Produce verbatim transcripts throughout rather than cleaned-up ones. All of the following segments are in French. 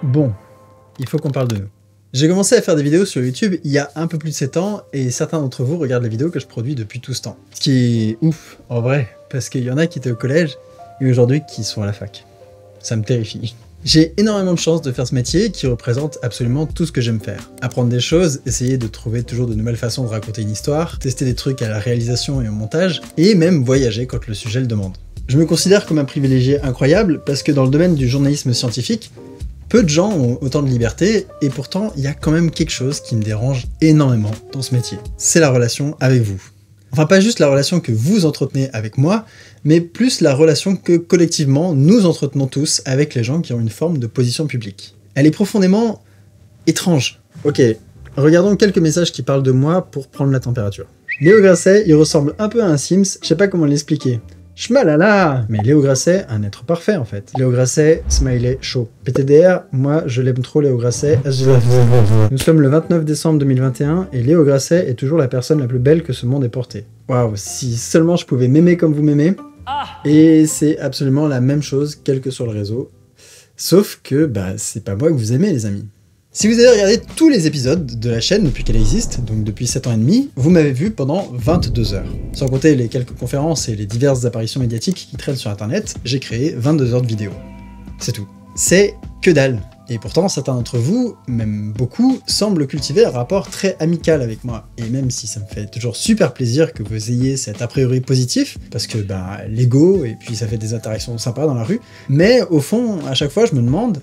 Bon, il faut qu'on parle de nous. J'ai commencé à faire des vidéos sur YouTube il y a un peu plus de sept ans, et certains d'entre vous regardent les vidéos que je produis depuis tout ce temps. Ce qui est ouf, en vrai, parce qu'il y en a qui étaient au collège, et aujourd'hui qui sont à la fac. Ça me terrifie. J'ai énormément de chance de faire ce métier qui représente absolument tout ce que j'aime faire. Apprendre des choses, essayer de trouver toujours de nouvelles façons de raconter une histoire, tester des trucs à la réalisation et au montage, et même voyager quand le sujet le demande. Je me considère comme un privilégié incroyable parce que dans le domaine du journalisme scientifique, peu de gens ont autant de liberté, et pourtant il y a quand même quelque chose qui me dérange énormément dans ce métier. C'est la relation avec vous. Enfin, pas juste la relation que vous entretenez avec moi, mais plus la relation que collectivement nous entretenons tous avec les gens qui ont une forme de position publique. Elle est profondément étrange. Ok, regardons quelques messages qui parlent de moi pour prendre la température. Léo Grasset, il ressemble un peu à un Sims, je sais pas comment l'expliquer. Schmalala! Mais Léo Grasset, un être parfait en fait. Léo Grasset, smiley chaud. P T D R, moi je l'aime trop Léo Grasset. Nous sommes le vingt-neuf décembre deux mille vingt et un et Léo Grasset est toujours la personne la plus belle que ce monde ait portée. Waouh, si seulement je pouvais m'aimer comme vous m'aimez. Et c'est absolument la même chose quel que soit le réseau. Sauf que, bah, c'est pas moi que vous aimez les amis. Si vous avez regardé tous les épisodes de la chaîne depuis qu'elle existe, donc depuis sept ans et demi, vous m'avez vu pendant vingt-deux heures. Sans compter les quelques conférences et les diverses apparitions médiatiques qui traînent sur internet, j'ai créé vingt-deux heures de vidéos. C'est tout. C'est que dalle. Et pourtant, certains d'entre vous, même beaucoup, semblent cultiver un rapport très amical avec moi. Et même si ça me fait toujours super plaisir que vous ayez cet a priori positif, parce que bah, l'ego, et puis ça fait des interactions sympas dans la rue, mais au fond, à chaque fois, je me demande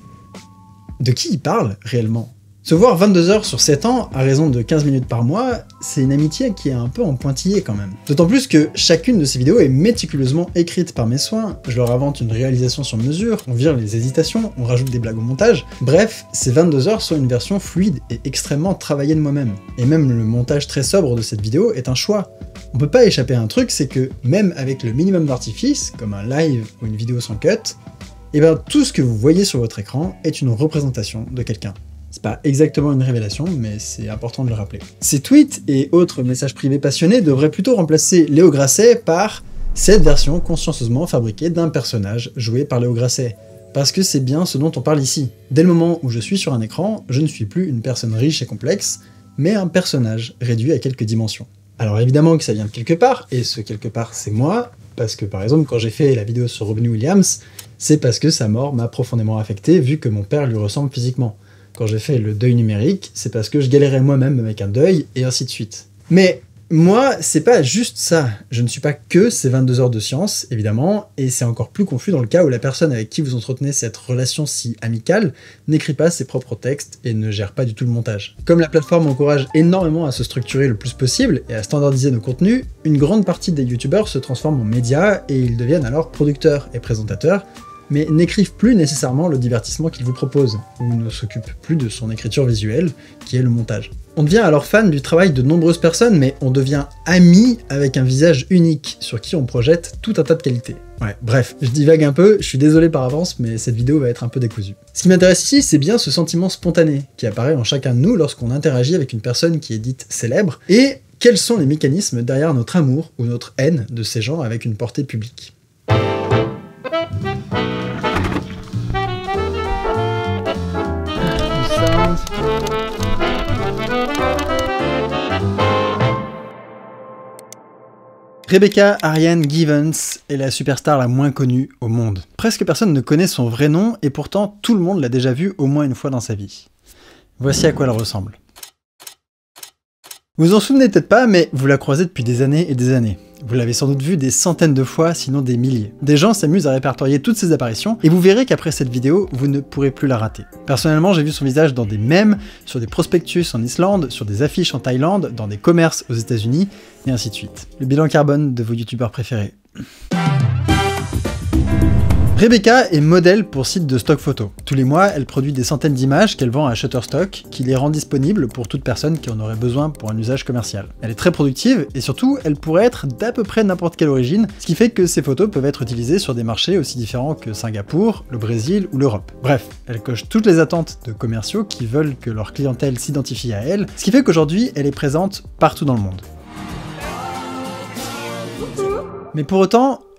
de qui il parle réellement. Se voir vingt-deux heures sur sept ans, à raison de quinze minutes par mois, c'est une amitié qui est un peu en pointillé quand même. D'autant plus que chacune de ces vidéos est méticuleusement écrite par mes soins, je leur invente une réalisation sur mesure, on vire les hésitations, on rajoute des blagues au montage, bref, ces vingt-deux heures sont une version fluide et extrêmement travaillée de moi-même. Et même le montage très sobre de cette vidéo est un choix. On peut pas échapper à un truc, c'est que même avec le minimum d'artifice, comme un live ou une vidéo sans cut, et bien tout ce que vous voyez sur votre écran est une représentation de quelqu'un. C'est pas exactement une révélation, mais c'est important de le rappeler. Ces tweets et autres messages privés passionnés devraient plutôt remplacer Léo Grasset par cette version consciencieusement fabriquée d'un personnage joué par Léo Grasset. Parce que c'est bien ce dont on parle ici. Dès le moment où je suis sur un écran, je ne suis plus une personne riche et complexe, mais un personnage réduit à quelques dimensions. Alors évidemment que ça vient de quelque part, et ce quelque part c'est moi, parce que par exemple quand j'ai fait la vidéo sur Robin Williams, c'est parce que sa mort m'a profondément affecté vu que mon père lui ressemble physiquement. Quand j'ai fait le deuil numérique, c'est parce que je galérais moi-même avec un deuil, et ainsi de suite. Mais moi, c'est pas juste ça. Je ne suis pas que ces vingt-deux heures de science, évidemment, et c'est encore plus confus dans le cas où la personne avec qui vous entretenez cette relation si amicale n'écrit pas ses propres textes et ne gère pas du tout le montage. Comme la plateforme encourage énormément à se structurer le plus possible et à standardiser nos contenus, une grande partie des youtubeurs se transforment en médias et ils deviennent alors producteurs et présentateurs, mais n'écrivent plus nécessairement le divertissement qu'ils vous proposent, ou ne s'occupent plus de son écriture visuelle, qui est le montage. On devient alors fan du travail de nombreuses personnes, mais on devient ami avec un visage unique, sur qui on projette tout un tas de qualités. Ouais, bref, je divague un peu, je suis désolé par avance, mais cette vidéo va être un peu décousue. Ce qui m'intéresse ici, c'est bien ce sentiment spontané, qui apparaît en chacun de nous lorsqu'on interagit avec une personne qui est dite célèbre, et quels sont les mécanismes derrière notre amour ou notre haine de ces gens avec une portée publique. Rebecca Ariane Givens est la superstar la moins connue au monde. Presque personne ne connaît son vrai nom et pourtant tout le monde l'a déjà vue au moins une fois dans sa vie. Voici à quoi elle ressemble. Vous vous en souvenez peut-être pas, mais vous la croisez depuis des années et des années. Vous l'avez sans doute vue des centaines de fois, sinon des milliers. Des gens s'amusent à répertorier toutes ses apparitions, et vous verrez qu'après cette vidéo, vous ne pourrez plus la rater. Personnellement, j'ai vu son visage dans des mèmes, sur des prospectus en Islande, sur des affiches en Thaïlande, dans des commerces aux États-Unis, et ainsi de suite. Le bilan carbone de vos youtubeurs préférés. Rebecca est modèle pour site de stock photo. Tous les mois, elle produit des centaines d'images qu'elle vend à Shutterstock, qui les rend disponibles pour toute personne qui en aurait besoin pour un usage commercial. Elle est très productive, et surtout, elle pourrait être d'à peu près n'importe quelle origine, ce qui fait que ses photos peuvent être utilisées sur des marchés aussi différents que Singapour, le Brésil ou l'Europe. Bref, elle coche toutes les attentes de commerciaux qui veulent que leur clientèle s'identifie à elle, ce qui fait qu'aujourd'hui, elle est présente partout dans le monde. Mais pour autant,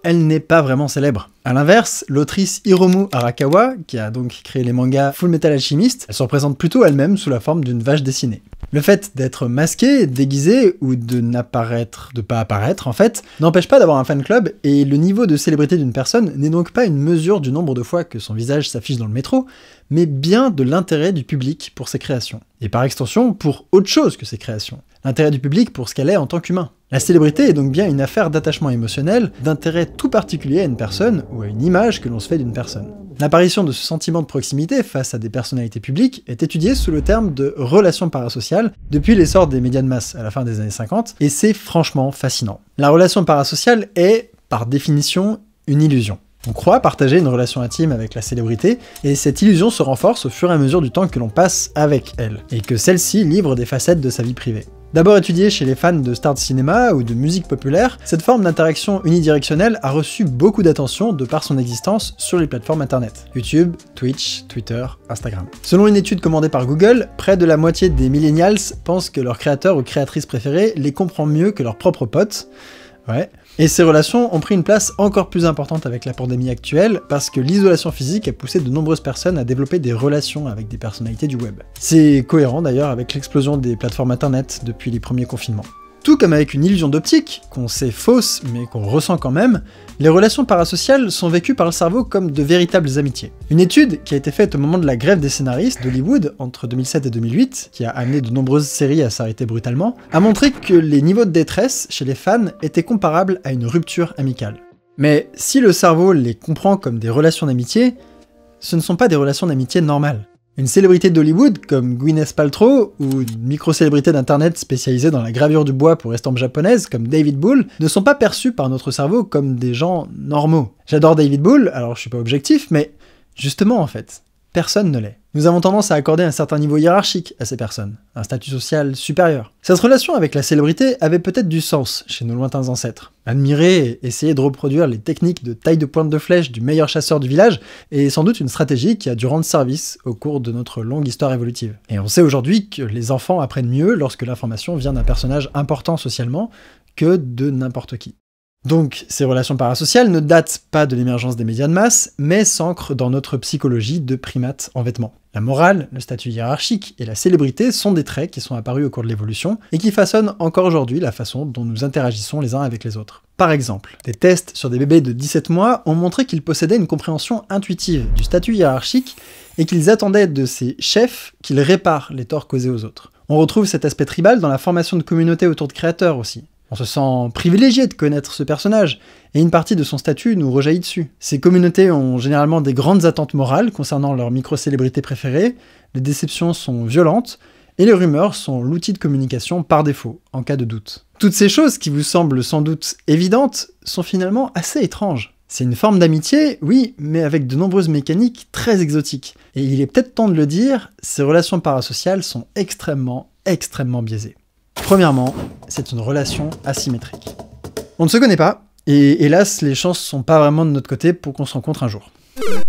elle n'est pas vraiment célèbre. A l'inverse, l'autrice Hiromu Arakawa, qui a donc créé les mangas Full Metal Alchemist, elle se représente plutôt elle-même sous la forme d'une vache dessinée. Le fait d'être masqué, déguisé, ou de n'apparaître, de pas apparaître en fait, n'empêche pas d'avoir un fan club, et le niveau de célébrité d'une personne n'est donc pas une mesure du nombre de fois que son visage s'affiche dans le métro, mais bien de l'intérêt du public pour ses créations. Et par extension, pour autre chose que ses créations. L'intérêt du public pour ce qu'elle est en tant qu'humain. La célébrité est donc bien une affaire d'attachement émotionnel, d'intérêt tout particulier à une personne, ou à une image que l'on se fait d'une personne. L'apparition de ce sentiment de proximité face à des personnalités publiques est étudiée sous le terme de relation parasociale depuis l'essor des médias de masse à la fin des années cinquante, et c'est franchement fascinant. La relation parasociale est, par définition, une illusion. On croit partager une relation intime avec la célébrité, et cette illusion se renforce au fur et à mesure du temps que l'on passe avec elle, et que celle-ci livre des facettes de sa vie privée. D'abord étudiée chez les fans de stars de cinéma ou de musique populaire, cette forme d'interaction unidirectionnelle a reçu beaucoup d'attention de par son existence sur les plateformes internet. YouTube, Twitch, Twitter, Instagram. Selon une étude commandée par Google, près de la moitié des millennials pensent que leur créateur ou créatrice préférée les comprend mieux que leurs propres potes. Ouais. Et ces relations ont pris une place encore plus importante avec la pandémie actuelle, parce que l'isolation physique a poussé de nombreuses personnes à développer des relations avec des personnalités du web. C'est cohérent d'ailleurs avec l'explosion des plateformes internet depuis les premiers confinements. Tout comme avec une illusion d'optique, qu'on sait fausse mais qu'on ressent quand même, les relations parasociales sont vécues par le cerveau comme de véritables amitiés. Une étude qui a été faite au moment de la grève des scénaristes d'Hollywood entre deux mille sept et deux mille huit, qui a amené de nombreuses séries à s'arrêter brutalement, a montré que les niveaux de détresse chez les fans étaient comparables à une rupture amicale. Mais si le cerveau les comprend comme des relations d'amitié, ce ne sont pas des relations d'amitié normales. Une célébrité d'Hollywood comme Gwyneth Paltrow ou une micro-célébrité d'internet spécialisée dans la gravure du bois pour estampes japonaises comme David Bull ne sont pas perçus par notre cerveau comme des gens normaux. J'adore David Bull, alors je suis pas objectif, mais justement en fait, personne ne l'est. Nous avons tendance à accorder un certain niveau hiérarchique à ces personnes, un statut social supérieur. Cette relation avec la célébrité avait peut-être du sens chez nos lointains ancêtres. Admirer et essayer de reproduire les techniques de taille de pointe de flèche du meilleur chasseur du village est sans doute une stratégie qui a dû rendre service au cours de notre longue histoire évolutive. Et on sait aujourd'hui que les enfants apprennent mieux lorsque l'information vient d'un personnage important socialement que de n'importe qui. Donc, ces relations parasociales ne datent pas de l'émergence des médias de masse, mais s'ancrent dans notre psychologie de primates en vêtements. La morale, le statut hiérarchique et la célébrité sont des traits qui sont apparus au cours de l'évolution et qui façonnent encore aujourd'hui la façon dont nous interagissons les uns avec les autres. Par exemple, des tests sur des bébés de dix-sept mois ont montré qu'ils possédaient une compréhension intuitive du statut hiérarchique et qu'ils attendaient de ces chefs qu'ils réparent les torts causés aux autres. On retrouve cet aspect tribal dans la formation de communautés autour de créateurs aussi. On se sent privilégié de connaître ce personnage, et une partie de son statut nous rejaillit dessus. Ces communautés ont généralement des grandes attentes morales concernant leur micro-célébrité préférée, les déceptions sont violentes, et les rumeurs sont l'outil de communication par défaut, en cas de doute. Toutes ces choses qui vous semblent sans doute évidentes sont finalement assez étranges. C'est une forme d'amitié, oui, mais avec de nombreuses mécaniques très exotiques. Et il est peut-être temps de le dire, ces relations parasociales sont extrêmement, extrêmement biaisées. Premièrement, c'est une relation asymétrique. On ne se connaît pas, et hélas, les chances sont pas vraiment de notre côté pour qu'on se rencontre un jour.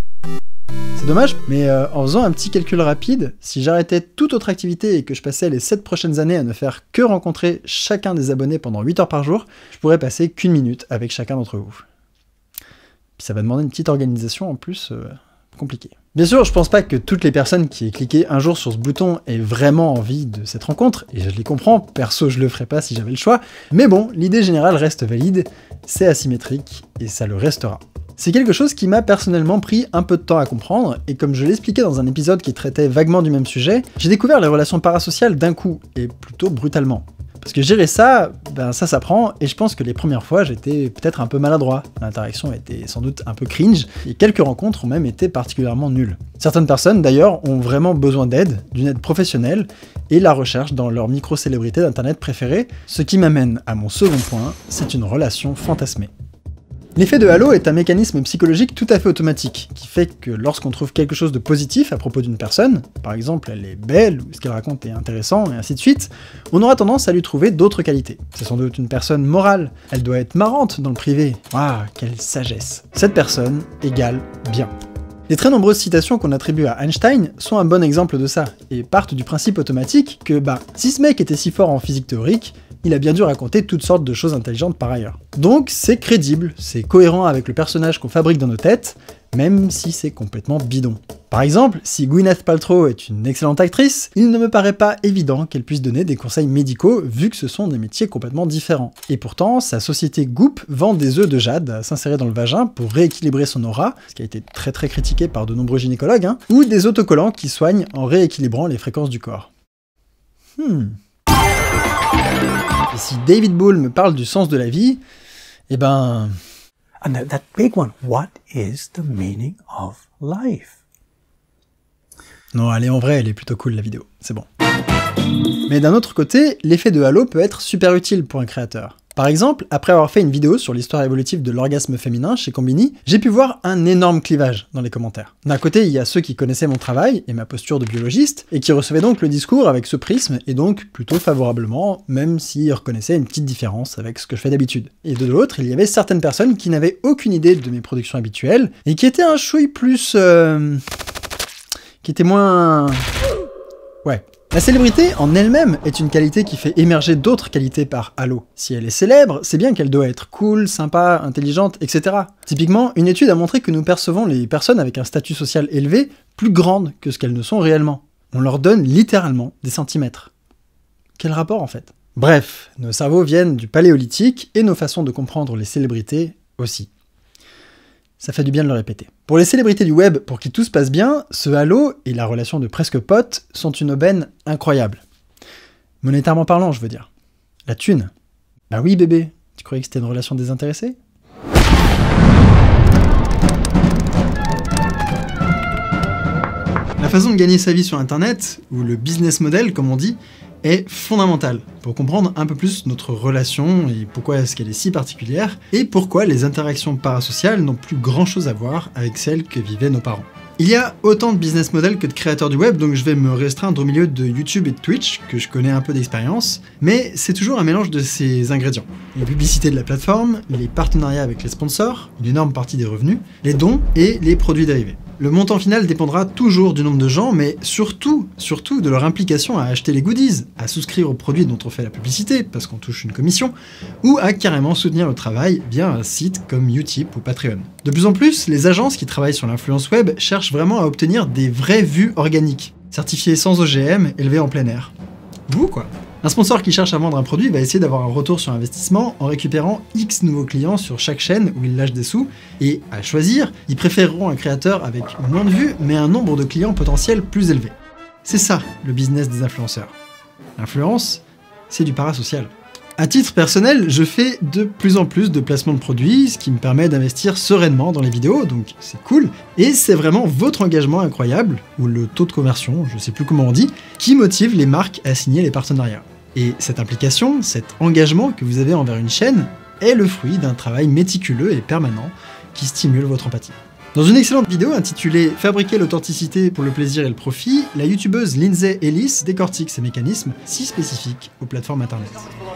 C'est dommage, mais euh, en faisant un petit calcul rapide, si j'arrêtais toute autre activité et que je passais les sept prochaines années à ne faire que rencontrer chacun des abonnés pendant huit heures par jour, je pourrais passer qu'une minute avec chacun d'entre vous. Puis ça va demander une petite organisation en plus euh, compliquée. Bien sûr, je pense pas que toutes les personnes qui aient cliqué un jour sur ce bouton aient vraiment envie de cette rencontre, et je les comprends, perso je le ferais pas si j'avais le choix, mais bon, l'idée générale reste valide, c'est asymétrique, et ça le restera. C'est quelque chose qui m'a personnellement pris un peu de temps à comprendre, et comme je l'expliquais dans un épisode qui traitait vaguement du même sujet, j'ai découvert les relations parasociales d'un coup, et plutôt brutalement. Parce que gérer ça, ben ça s'apprend, et je pense que les premières fois j'étais peut-être un peu maladroit, l'interaction était sans doute un peu cringe, et quelques rencontres ont même été particulièrement nulles. Certaines personnes d'ailleurs ont vraiment besoin d'aide, d'une aide professionnelle, et la recherche dans leur micro-célébrité d'internet préférée, ce qui m'amène à mon second point, c'est une relation fantasmée. L'effet de halo est un mécanisme psychologique tout à fait automatique, qui fait que lorsqu'on trouve quelque chose de positif à propos d'une personne, par exemple elle est belle, ou ce qu'elle raconte est intéressant, et ainsi de suite, on aura tendance à lui trouver d'autres qualités. C'est sans doute une personne morale, elle doit être marrante dans le privé, waouh, quelle sagesse. Cette personne égale bien. Les très nombreuses citations qu'on attribue à Einstein sont un bon exemple de ça, et partent du principe automatique que, bah, si ce mec était si fort en physique théorique, il a bien dû raconter toutes sortes de choses intelligentes par ailleurs. Donc c'est crédible, c'est cohérent avec le personnage qu'on fabrique dans nos têtes, même si c'est complètement bidon. Par exemple, si Gwyneth Paltrow est une excellente actrice, il ne me paraît pas évident qu'elle puisse donner des conseils médicaux vu que ce sont des métiers complètement différents. Et pourtant, sa société Goop vend des œufs de jade à s'insérer dans le vagin pour rééquilibrer son aura, ce qui a été très très critiqué par de nombreux gynécologues, hein, ou des autocollants qui soignent en rééquilibrant les fréquences du corps. Hmm. Et si David Boole me parle du sens de la vie, eh ben... And that, that big one, what is the meaning of life? Non, allez, en vrai, elle est plutôt cool la vidéo, c'est bon. Mais d'un autre côté, l'effet de halo peut être super utile pour un créateur. Par exemple, après avoir fait une vidéo sur l'histoire évolutive de l'orgasme féminin chez Combini, j'ai pu voir un énorme clivage dans les commentaires. D'un côté, il y a ceux qui connaissaient mon travail et ma posture de biologiste, et qui recevaient donc le discours avec ce prisme, et donc plutôt favorablement, même s'ils reconnaissaient une petite différence avec ce que je fais d'habitude. Et de l'autre, il y avait certaines personnes qui n'avaient aucune idée de mes productions habituelles, et qui étaient un chouille plus... Euh... qui étaient moins... Ouais. La célébrité en elle-même est une qualité qui fait émerger d'autres qualités par halo. Si elle est célèbre, c'est bien qu'elle doit être cool, sympa, intelligente, et cetera. Typiquement, une étude a montré que nous percevons les personnes avec un statut social élevé plus grandes que ce qu'elles ne sont réellement. On leur donne littéralement des centimètres. Quel rapport en fait? Bref, nos cerveaux viennent du paléolithique et nos façons de comprendre les célébrités aussi. Ça fait du bien de le répéter. Pour les célébrités du web pour qui tout se passe bien, ce halo et la relation de presque pote sont une aubaine incroyable. Monétairement parlant, je veux dire. La thune. Bah oui bébé, tu croyais que c'était une relation désintéressée? La façon de gagner sa vie sur internet, ou le business model comme on dit, est fondamentale pour comprendre un peu plus notre relation et pourquoi est-ce qu'elle est si particulière, et pourquoi les interactions parasociales n'ont plus grand chose à voir avec celles que vivaient nos parents. Il y a autant de business models que de créateurs du web, donc je vais me restreindre au milieu de YouTube et de Twitch, que je connais un peu d'expérience, mais c'est toujours un mélange de ces ingrédients. Les publicités de la plateforme, les partenariats avec les sponsors, une énorme partie des revenus, les dons et les produits dérivés. Le montant final dépendra toujours du nombre de gens, mais surtout, surtout de leur implication à acheter les goodies, à souscrire aux produits dont on fait la publicité, parce qu'on touche une commission, ou à carrément soutenir le travail via un site comme Utip ou Patreon. De plus en plus, les agences qui travaillent sur l'influence web cherchent vraiment à obtenir des vraies vues organiques, certifiées sans O G M, élevées en plein air. Vous, quoi. Un sponsor qui cherche à vendre un produit va essayer d'avoir un retour sur investissement en récupérant X nouveaux clients sur chaque chaîne où il lâche des sous, et à choisir, ils préféreront un créateur avec moins de vues mais un nombre de clients potentiels plus élevé. C'est ça le business des influenceurs. L'influence, c'est du parasocial. À titre personnel, je fais de plus en plus de placements de produits, ce qui me permet d'investir sereinement dans les vidéos, donc c'est cool. Et c'est vraiment votre engagement incroyable, ou le taux de conversion, je sais plus comment on dit, qui motive les marques à signer les partenariats. Et cette implication, cet engagement que vous avez envers une chaîne, est le fruit d'un travail méticuleux et permanent qui stimule votre empathie. Dans une excellente vidéo intitulée « Fabriquer l'authenticité pour le plaisir et le profit », la youtubeuse Lindsay Ellis décortique ces mécanismes si spécifiques aux plateformes internet.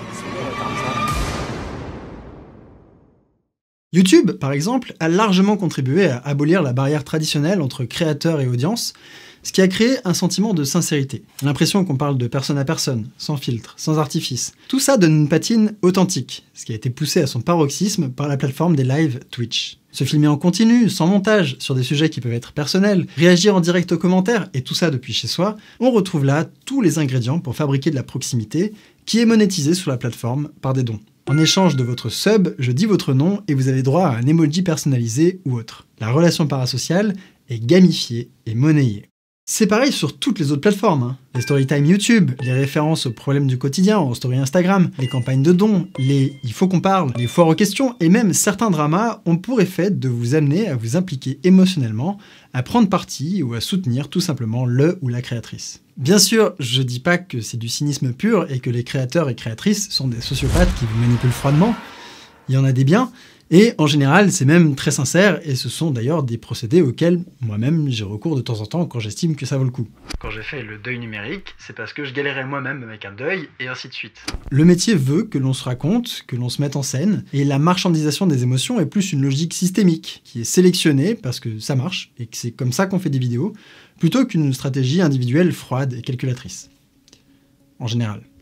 YouTube, par exemple, a largement contribué à abolir la barrière traditionnelle entre créateurs et audience, ce qui a créé un sentiment de sincérité. L'impression qu'on parle de personne à personne, sans filtre, sans artifice. Tout ça donne une patine authentique, ce qui a été poussé à son paroxysme par la plateforme des lives Twitch. Se filmer en continu, sans montage, sur des sujets qui peuvent être personnels, réagir en direct aux commentaires, et tout ça depuis chez soi, on retrouve là tous les ingrédients pour fabriquer de la proximité, qui est monétisée sur la plateforme par des dons. En échange de votre sub, je dis votre nom et vous avez droit à un emoji personnalisé ou autre. La relation parasociale est gamifiée et monnayée. C'est pareil sur toutes les autres plateformes, hein. Les storytime YouTube, les références aux problèmes du quotidien en story Instagram, les campagnes de dons, les « il faut qu'on parle », les foires aux questions, et même certains dramas ont pour effet de vous amener à vous impliquer émotionnellement, à prendre parti ou à soutenir tout simplement le ou la créatrice. Bien sûr, je dis pas que c'est du cynisme pur et que les créateurs et créatrices sont des sociopathes qui vous manipulent froidement, il y en a des biens, et en général, c'est même très sincère, et ce sont d'ailleurs des procédés auxquels moi-même j'ai recours de temps en temps quand j'estime que ça vaut le coup. Quand j'ai fait le deuil numérique, c'est parce que je galérais moi-même avec un deuil, et ainsi de suite. Le métier veut que l'on se raconte, que l'on se mette en scène, et la marchandisation des émotions est plus une logique systémique, qui est sélectionnée parce que ça marche, et que c'est comme ça qu'on fait des vidéos, plutôt qu'une stratégie individuelle froide et calculatrice. En général.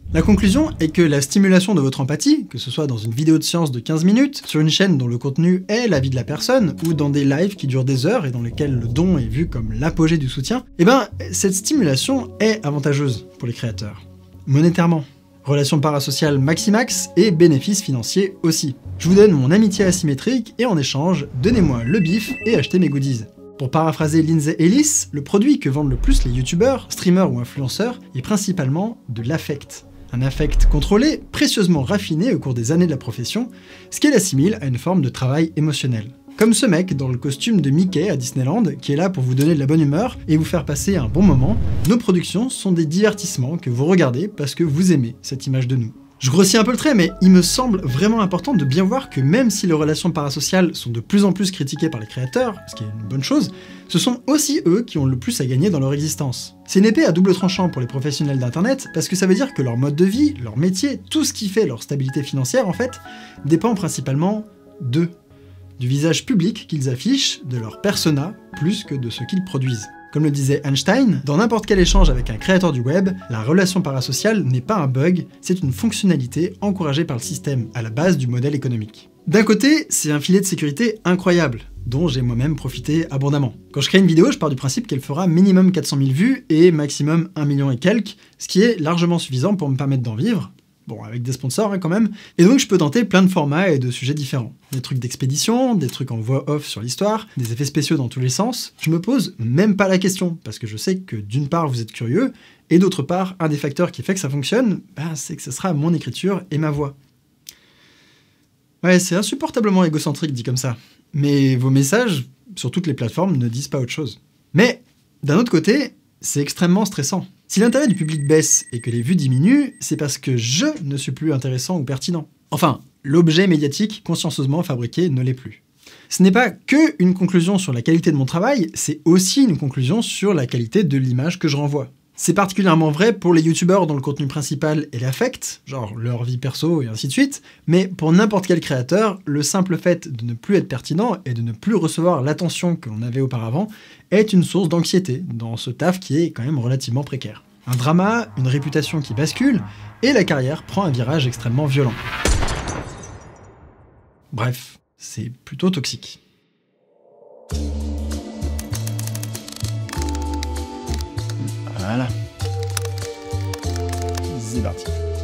La conclusion est que la stimulation de votre empathie, que ce soit dans une vidéo de science de quinze minutes, sur une chaîne dont le contenu est la vie de la personne, ou dans des lives qui durent des heures et dans lesquels le don est vu comme l'apogée du soutien, eh ben, cette stimulation est avantageuse pour les créateurs. Monétairement. Relations parasociales maximax et bénéfices financiers aussi. Je vous donne mon amitié asymétrique et en échange, donnez-moi le bif et achetez mes goodies. Pour paraphraser Lindsay Ellis, le produit que vendent le plus les youtubeurs, streamers ou influenceurs est principalement de l'affect. Un affect contrôlé, précieusement raffiné au cours des années de la profession, ce qui l'assimile à une forme de travail émotionnel. Comme ce mec dans le costume de Mickey à Disneyland, qui est là pour vous donner de la bonne humeur et vous faire passer un bon moment, nos productions sont des divertissements que vous regardez parce que vous aimez cette image de nous. Je grossis un peu le trait, mais il me semble vraiment important de bien voir que même si les relations parasociales sont de plus en plus critiquées par les créateurs, ce qui est une bonne chose, ce sont aussi eux qui ont le plus à gagner dans leur existence. C'est une épée à double tranchant pour les professionnels d'internet, parce que ça veut dire que leur mode de vie, leur métier, tout ce qui fait leur stabilité financière en fait, dépend principalement d'eux. Du visage public qu'ils affichent, de leur persona, plus que de ce qu'ils produisent. Comme le disait Einstein, dans n'importe quel échange avec un créateur du web, la relation parasociale n'est pas un bug, c'est une fonctionnalité encouragée par le système, à la base du modèle économique. D'un côté, c'est un filet de sécurité incroyable, dont j'ai moi-même profité abondamment. Quand je crée une vidéo, je pars du principe qu'elle fera minimum quatre cent mille vues et maximum un million et quelques, ce qui est largement suffisant pour me permettre d'en vivre. Bon, avec des sponsors hein, quand même. Et donc je peux tenter plein de formats et de sujets différents. Des trucs d'expédition, des trucs en voix off sur l'histoire, des effets spéciaux dans tous les sens. Je me pose même pas la question, parce que je sais que d'une part vous êtes curieux, et d'autre part, un des facteurs qui fait que ça fonctionne, bah, c'est que ce sera mon écriture et ma voix. Ouais, c'est insupportablement égocentrique dit comme ça. Mais vos messages, sur toutes les plateformes, ne disent pas autre chose. Mais, d'un autre côté, c'est extrêmement stressant. Si l'intérêt du public baisse et que les vues diminuent, c'est parce que je ne suis plus intéressant ou pertinent. Enfin, l'objet médiatique consciencieusement fabriqué ne l'est plus. Ce n'est pas que une conclusion sur la qualité de mon travail, c'est aussi une conclusion sur la qualité de l'image que je renvoie. C'est particulièrement vrai pour les youtubeurs dont le contenu principal est l'affect, genre leur vie perso et ainsi de suite, mais pour n'importe quel créateur, le simple fait de ne plus être pertinent et de ne plus recevoir l'attention que l'on avait auparavant est une source d'anxiété dans ce taf qui est quand même relativement précaire. Un drama, une réputation qui bascule, et la carrière prend un virage extrêmement violent. Bref, c'est plutôt toxique. Voilà. C'est parti.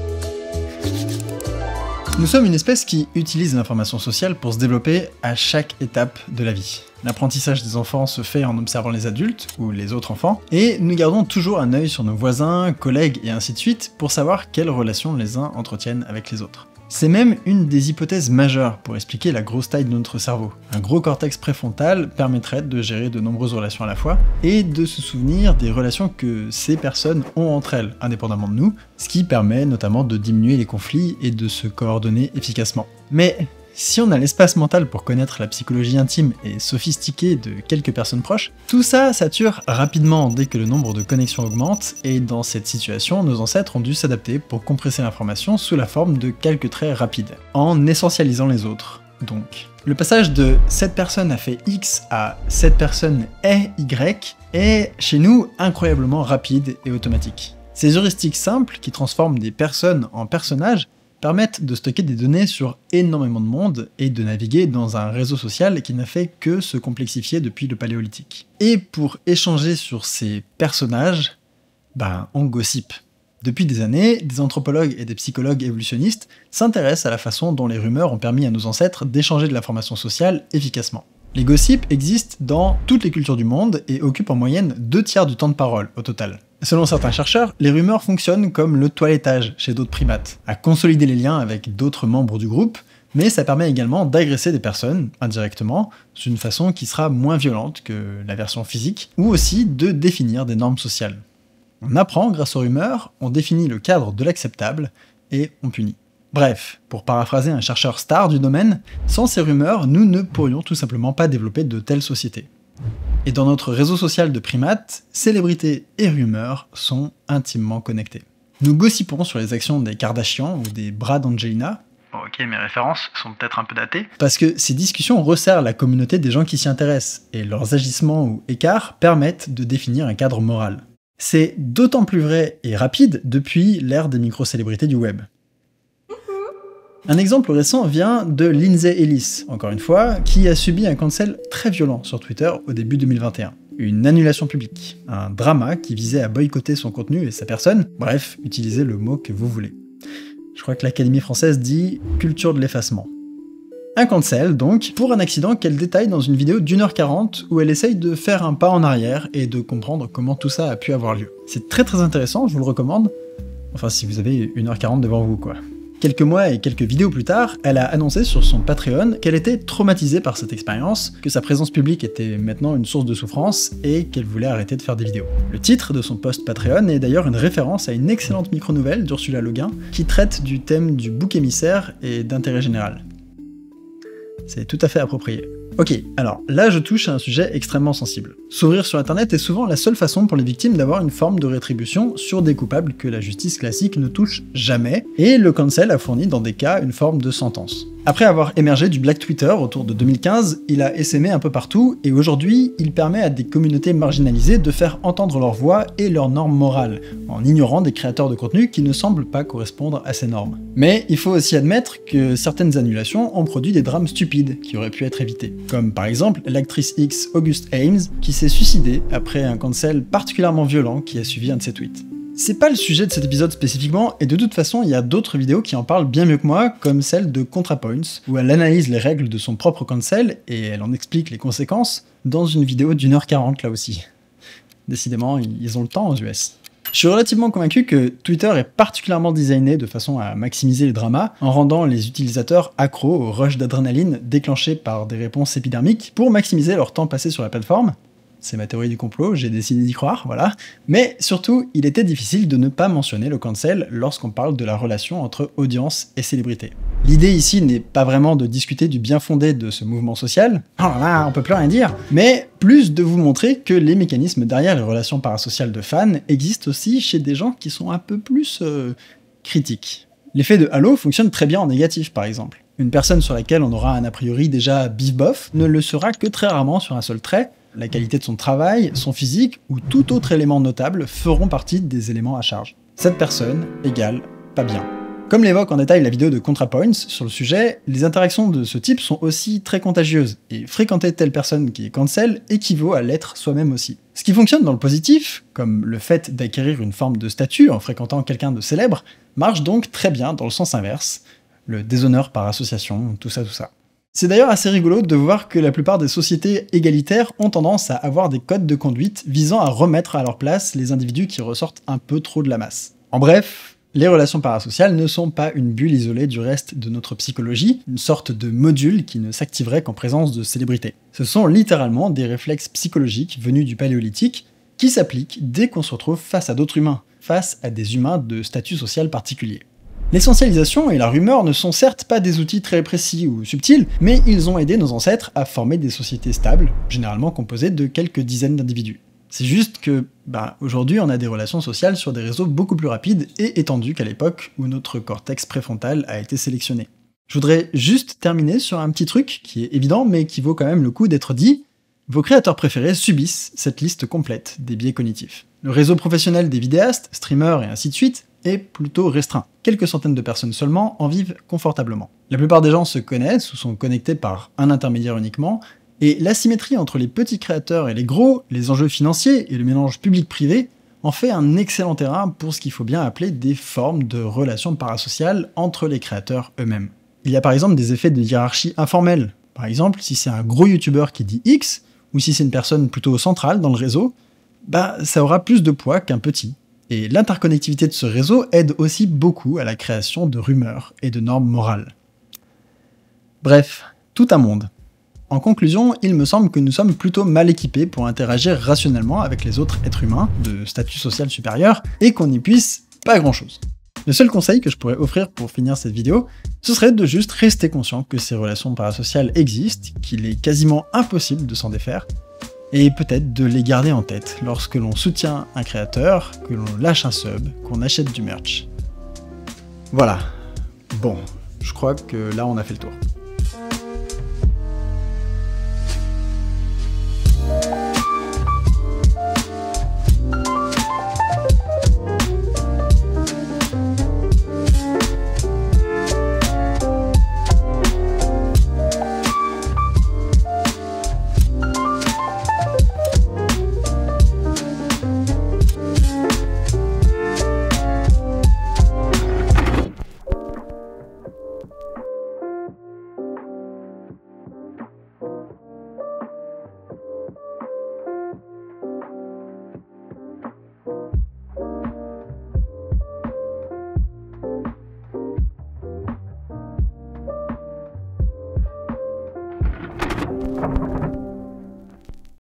Nous sommes une espèce qui utilise l'information sociale pour se développer à chaque étape de la vie. L'apprentissage des enfants se fait en observant les adultes, ou les autres enfants, et nous gardons toujours un œil sur nos voisins, collègues et ainsi de suite pour savoir quelles relations les uns entretiennent avec les autres. C'est même une des hypothèses majeures pour expliquer la grosse taille de notre cerveau. Un gros cortex préfrontal permettrait de gérer de nombreuses relations à la fois, et de se souvenir des relations que ces personnes ont entre elles, indépendamment de nous, ce qui permet notamment de diminuer les conflits et de se coordonner efficacement. Mais si on a l'espace mental pour connaître la psychologie intime et sophistiquée de quelques personnes proches, tout ça sature rapidement dès que le nombre de connexions augmente, et dans cette situation, nos ancêtres ont dû s'adapter pour compresser l'information sous la forme de quelques traits rapides, en essentialisant les autres. Donc, le passage de « cette personne a fait X » à « cette personne est Y » est, chez nous, incroyablement rapide et automatique. Ces heuristiques simples, qui transforment des personnes en personnages, permettent de stocker des données sur énormément de monde et de naviguer dans un réseau social qui n'a fait que se complexifier depuis le paléolithique. Et pour échanger sur ces personnages, ben on gossip. Depuis des années, des anthropologues et des psychologues évolutionnistes s'intéressent à la façon dont les rumeurs ont permis à nos ancêtres d'échanger de l'information sociale efficacement. Les gossips existent dans toutes les cultures du monde et occupent en moyenne deux tiers du temps de parole au total. Selon certains chercheurs, les rumeurs fonctionnent comme le toilettage chez d'autres primates, à consolider les liens avec d'autres membres du groupe, mais ça permet également d'agresser des personnes, indirectement, d'une façon qui sera moins violente que la version physique, ou aussi de définir des normes sociales. On apprend grâce aux rumeurs, on définit le cadre de l'acceptable, et on punit. Bref, pour paraphraser un chercheur star du domaine, sans ces rumeurs, nous ne pourrions tout simplement pas développer de telles sociétés. Et dans notre réseau social de primates, célébrités et rumeurs sont intimement connectés. Nous gossipons sur les actions des Kardashian ou des bras d'Angelina. Bon, ok, mes références sont peut-être un peu datées. Parce que ces discussions resserrent la communauté des gens qui s'y intéressent, et leurs agissements ou écarts permettent de définir un cadre moral. C'est d'autant plus vrai et rapide depuis l'ère des micro-célébrités du web. Un exemple récent vient de Lindsay Ellis, encore une fois, qui a subi un cancel très violent sur Twitter au début deux mille vingt et un. Une annulation publique, un drama qui visait à boycotter son contenu et sa personne, bref, utilisez le mot que vous voulez. Je crois que l'Académie française dit « culture de l'effacement ». Un cancel, donc, pour un accident qu'elle détaille dans une vidéo d'une heure quarante où elle essaye de faire un pas en arrière et de comprendre comment tout ça a pu avoir lieu. C'est très très intéressant, je vous le recommande, enfin si vous avez une heure quarante devant vous, quoi. Quelques mois et quelques vidéos plus tard, elle a annoncé sur son Patreon qu'elle était traumatisée par cette expérience, que sa présence publique était maintenant une source de souffrance et qu'elle voulait arrêter de faire des vidéos. Le titre de son post Patreon est d'ailleurs une référence à une excellente micro-nouvelle d'Ursula Le Guin qui traite du thème du bouc émissaire et d'intérêt général. C'est tout à fait approprié. Ok, alors là je touche à un sujet extrêmement sensible. S'ouvrir sur internet est souvent la seule façon pour les victimes d'avoir une forme de rétribution sur des coupables que la justice classique ne touche jamais, et le cancel a fourni dans des cas une forme de sentence. Après avoir émergé du Black Twitter autour de deux mille quinze, il a essaimé un peu partout, et aujourd'hui, il permet à des communautés marginalisées de faire entendre leur voix et leurs normes morales, en ignorant des créateurs de contenu qui ne semblent pas correspondre à ces normes. Mais il faut aussi admettre que certaines annulations ont produit des drames stupides qui auraient pu être évités. Comme par exemple l'actrice X August Ames, qui s'est suicidée après un cancel particulièrement violent qui a suivi un de ses tweets. C'est pas le sujet de cet épisode spécifiquement, et de toute façon il y a d'autres vidéos qui en parlent bien mieux que moi, comme celle de ContraPoints, où elle analyse les règles de son propre cancel, et elle en explique les conséquences, dans une vidéo d'une heure quarante là aussi. Décidément, ils ont le temps aux U S. Je suis relativement convaincu que Twitter est particulièrement designé de façon à maximiser les dramas, en rendant les utilisateurs accros au rush d'adrénaline déclenché par des réponses épidermiques pour maximiser leur temps passé sur la plateforme. C'est ma théorie du complot, j'ai décidé d'y croire, voilà. Mais surtout, il était difficile de ne pas mentionner le cancel lorsqu'on parle de la relation entre audience et célébrité. L'idée ici n'est pas vraiment de discuter du bien fondé de ce mouvement social, oh là là, on peut plus rien dire, mais plus de vous montrer que les mécanismes derrière les relations parasociales de fans existent aussi chez des gens qui sont un peu plus euh, critiques. L'effet de halo fonctionne très bien en négatif par exemple. Une personne sur laquelle on aura un a priori déjà bif-bof ne le sera que très rarement sur un seul trait. La qualité de son travail, son physique ou tout autre élément notable feront partie des éléments à charge. Cette personne égale pas bien. Comme l'évoque en détail la vidéo de ContraPoints sur le sujet, les interactions de ce type sont aussi très contagieuses, et fréquenter telle personne qui est cancel équivaut à l'être soi-même aussi. Ce qui fonctionne dans le positif, comme le fait d'acquérir une forme de statut en fréquentant quelqu'un de célèbre, marche donc très bien dans le sens inverse, le déshonneur par association, tout ça tout ça. C'est d'ailleurs assez rigolo de voir que la plupart des sociétés égalitaires ont tendance à avoir des codes de conduite visant à remettre à leur place les individus qui ressortent un peu trop de la masse. En bref, les relations parasociales ne sont pas une bulle isolée du reste de notre psychologie, une sorte de module qui ne s'activerait qu'en présence de célébrités. Ce sont littéralement des réflexes psychologiques venus du paléolithique qui s'appliquent dès qu'on se retrouve face à d'autres humains, face à des humains de statut social particulier. L'essentialisation et la rumeur ne sont certes pas des outils très précis ou subtils, mais ils ont aidé nos ancêtres à former des sociétés stables, généralement composées de quelques dizaines d'individus. C'est juste que, bah, aujourd'hui on a des relations sociales sur des réseaux beaucoup plus rapides et étendus qu'à l'époque où notre cortex préfrontal a été sélectionné. Je voudrais juste terminer sur un petit truc qui est évident mais qui vaut quand même le coup d'être dit. Vos créateurs préférés subissent cette liste complète des biais cognitifs. Le réseau professionnel des vidéastes, streamers et ainsi de suite est plutôt restreint. Quelques centaines de personnes seulement en vivent confortablement. La plupart des gens se connaissent ou sont connectés par un intermédiaire uniquement, et l'asymétrie entre les petits créateurs et les gros, les enjeux financiers et le mélange public-privé en fait un excellent terrain pour ce qu'il faut bien appeler des formes de relations parasociales entre les créateurs eux-mêmes. Il y a par exemple des effets de hiérarchie informelle. Par exemple, si c'est un gros youtubeur qui dit X, ou si c'est une personne plutôt centrale dans le réseau, bah ça aura plus de poids qu'un petit. Et l'interconnectivité de ce réseau aide aussi beaucoup à la création de rumeurs et de normes morales. Bref, tout un monde. En conclusion, il me semble que nous sommes plutôt mal équipés pour interagir rationnellement avec les autres êtres humains de statut social supérieur, et qu'on n'y puisse pas grand-chose. Le seul conseil que je pourrais offrir pour finir cette vidéo, ce serait de juste rester conscient que ces relations parasociales existent, qu'il est quasiment impossible de s'en défaire, et peut-être de les garder en tête lorsque l'on soutient un créateur, que l'on lâche un sub, qu'on achète du merch. Voilà. Bon, je crois que là on a fait le tour.